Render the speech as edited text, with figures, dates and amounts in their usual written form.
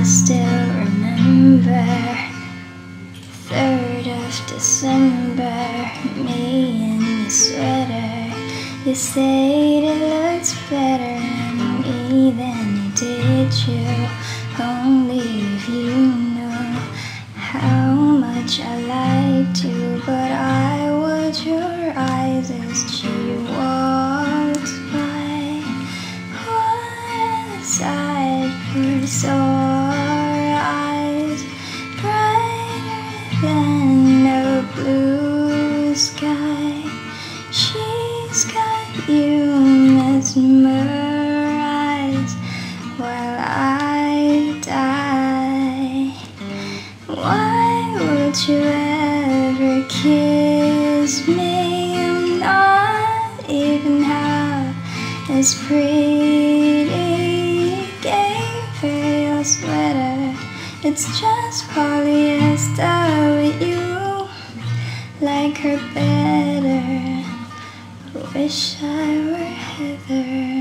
still remember 3rd of December, me in your sweater. You said it looks better on me than it did you. Only if you knew how much I liked you. But I watch your eyes as she walks by. Was I for sore eyes, brighter than a blue sky? She's got you mesmerized while I die. Why would you ever kiss me? I'm not even half as pretty. Gave her your sweater, it's just polyester, but you like her better. Wish I were Heather.